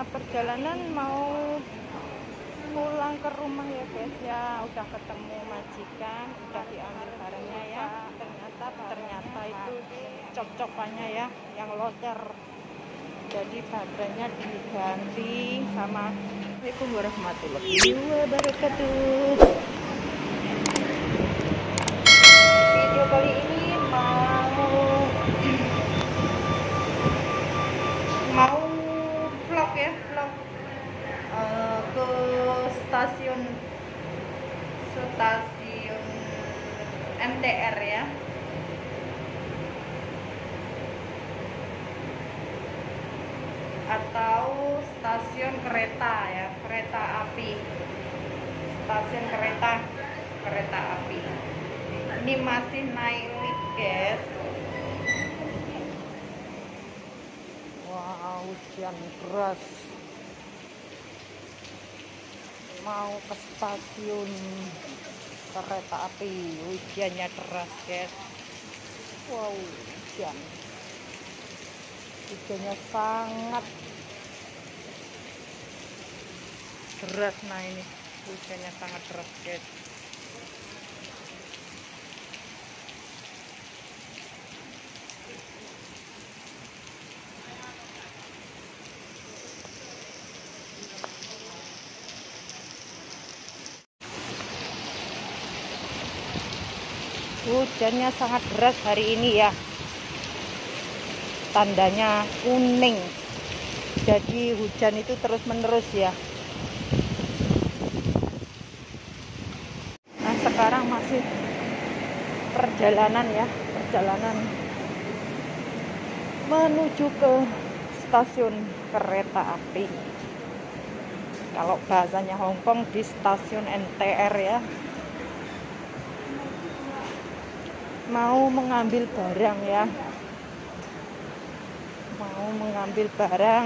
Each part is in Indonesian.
perjalanan mau pulang ke rumah ya guys ya. Udah ketemu majikan, udah diambil barangnya ya. Ternyata itu cok-cokannya ya yang locer, jadi baterainya diganti sama. Assalamualaikum warahmatullahi wabarakatuh. Video kali ini mau vlog ya, vlog ke stasiun MTR ya. Atau stasiun kereta ya, kereta api, stasiun kereta api. Ini masih naik lift guys. Wow, hujan deras. Mau ke stasiun kereta api, hujannya deras guys. Wow, hujannya sangat deras. Nah ini hujannya sangat deras guys. Hujannya sangat deras hari ini ya, tandanya kuning, jadi hujan itu terus menerus ya. Nah sekarang masih perjalanan ya, perjalanan menuju ke stasiun kereta api. Kalau bahasanya Hongkong di stasiun MTR ya. Mau mengambil barang ya, mau mengambil barang.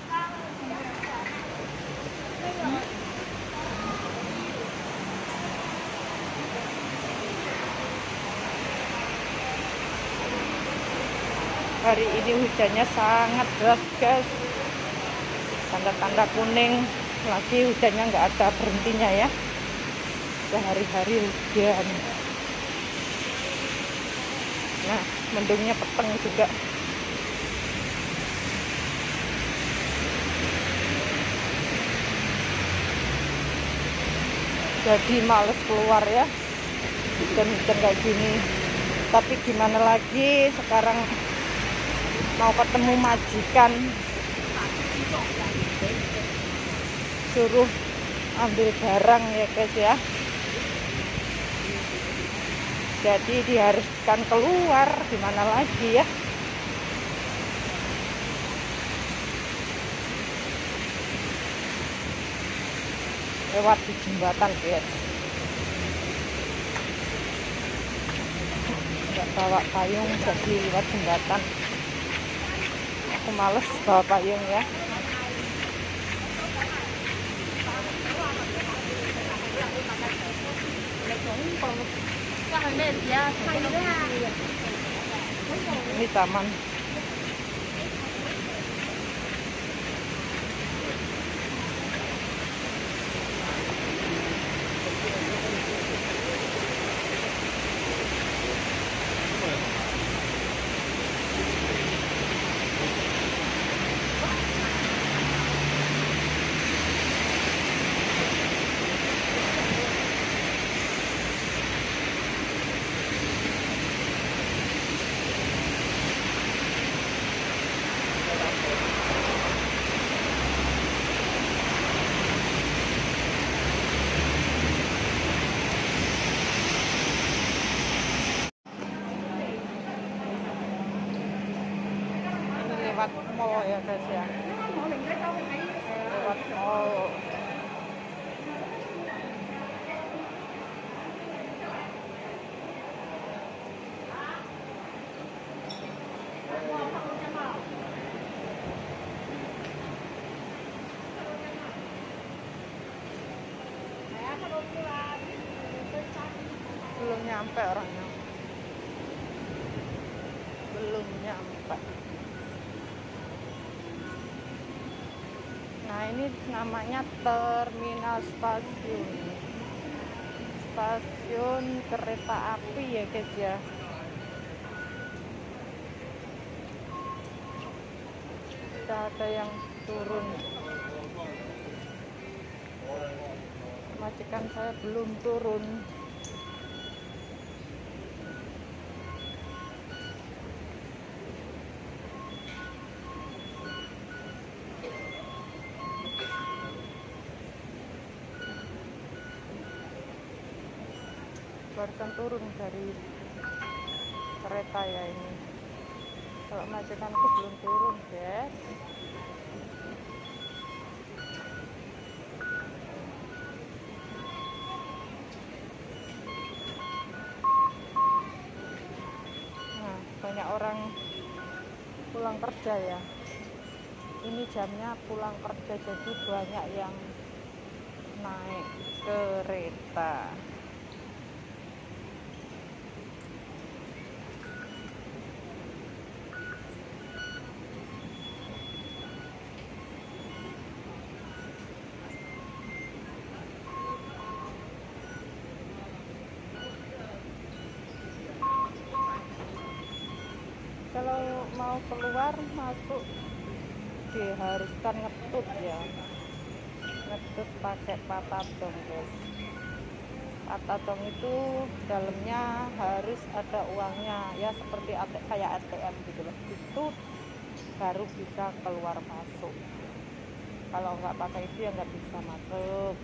Hari ini hujannya sangat deras guys, tanda-tanda kuning, lagi hujannya nggak ada berhentinya ya, sehari-hari hujan. Nah mendungnya peteng juga. Jadi males keluar ya, hujan-hujan kayak gini. Tapi gimana lagi, sekarang mau ketemu majikan, suruh ambil barang ya guys ya. Jadi diharuskan keluar, gimana lagi ya. Lewat di jembatan guys. Nggak bawa payung, jadi lewat jembatan. Aku males bawa payung ya. Ini taman. Lewat mall ya guys ya, lewat mall. Belum nyampe orangnya, belum nyampe. Nah, ini namanya terminal stasiun kereta api ya guys ya. Sudah ada yang turun. Majikan saya belum turun. Barusan turun dari kereta ya ini. Kalau majikanku belum turun guys. Nah, banyak orang pulang kerja ya. Ini jamnya pulang kerja, jadi banyak yang naik kereta. Kalau mau keluar masuk diharuskan ngetut ya, ngetut pakai patadong guys. Patadong itu dalamnya harus ada uangnya ya, seperti kayak ATM gitu loh, itu baru bisa keluar masuk. Kalau nggak pakai itu ya nggak bisa masuk.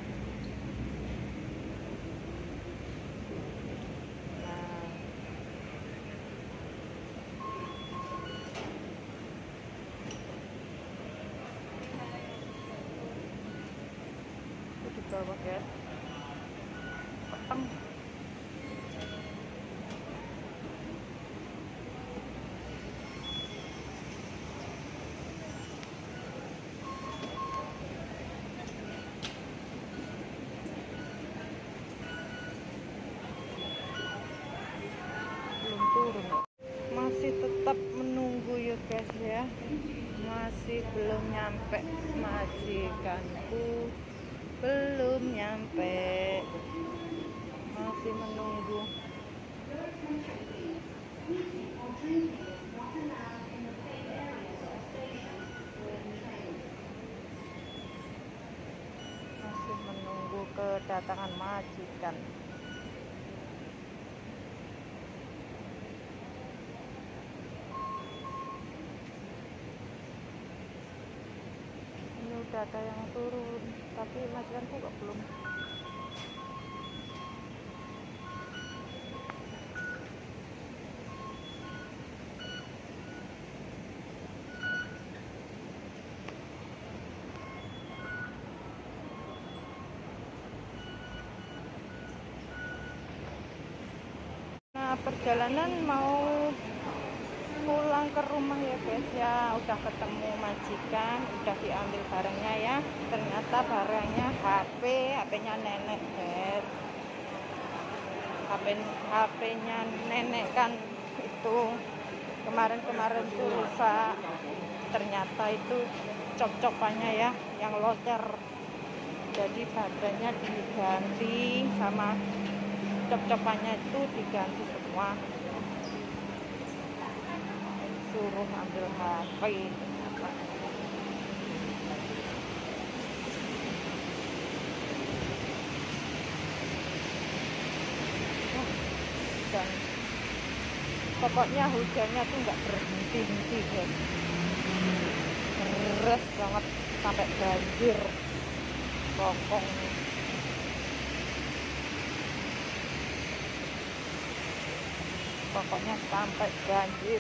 Di bawah ya, peteng. Belum turun, masih tetap menunggu ya guys ya, masih belum nyampe, majikanku belum nyampe, masih menunggu. Masih menunggu kedatangan majikan. Ini udah ada yang turun, tapi majikanku kok belum. Nah, perjalanan mau pulang ke rumah ya guys ya, udah ketemu majikan, udah diambil barangnya ya. Ternyata barangnya HP-nya nenek guys. HP-nya nenek kan itu kemarin tuh rusak. Ternyata itu cop-copannya ya yang locer. Jadi badannya diganti, sama cop-copannya itu diganti semua. Suruh ambil HP. Dan pokoknya hujannya tuh nggak berhenti-henti guys, deras banget sampai banjir bokong. Pokoknya sampai banjir.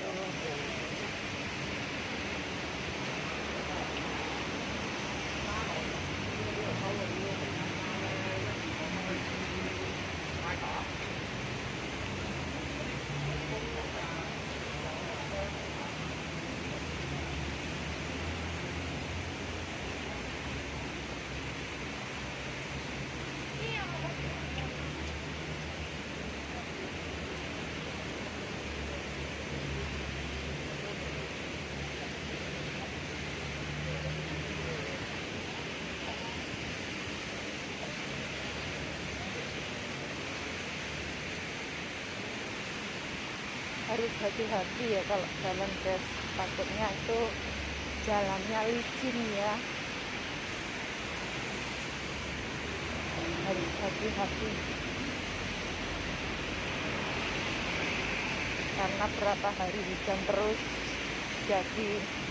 harus hati-hati ya kalau jalan guys, takutnya itu jalannya licin ya, harus hati-hati karena berapa hari hujan terus, jadi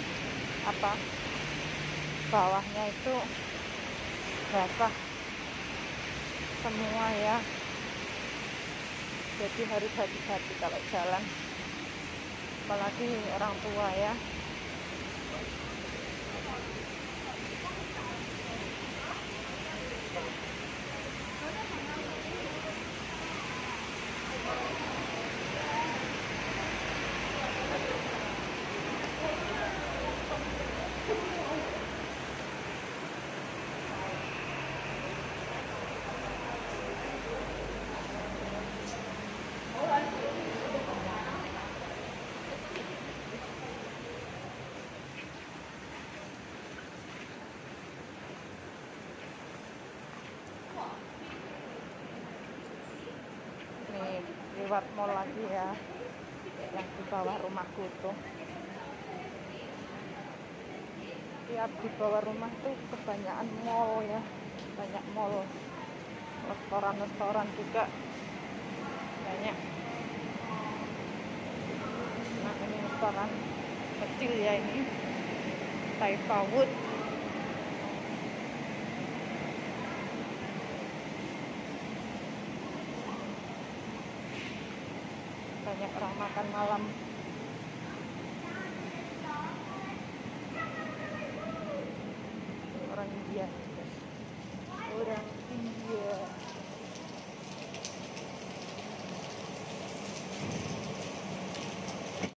bawahnya itu basah semua ya, jadi harus hati-hati kalau jalan, apalagi orang tua ya. Nih lewat mall lagi ya, yang di bawah rumahku tuh. Tiap di bawah rumah tuh kebanyakan mall ya, banyak mall, restoran juga banyak. Nah ini restoran kecil ya, ini Taifa Wood. Banyak orang makan malam. Orang India.